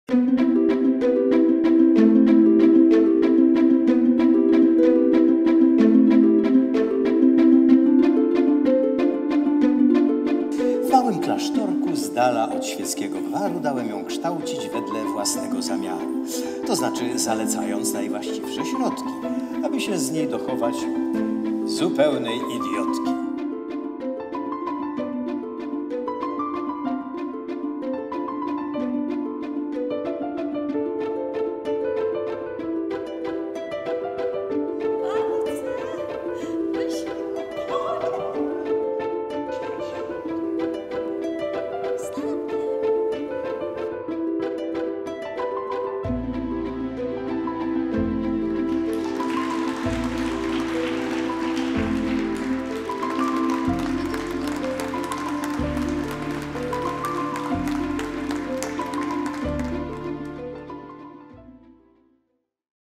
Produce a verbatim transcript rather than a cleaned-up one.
W małym klasztorku z dala od świeckiego gwaru dałem ją kształcić wedle własnego zamiaru, to znaczy zalecając najwłaściwsze środki, aby się z niej dochować zupełnej idiotki.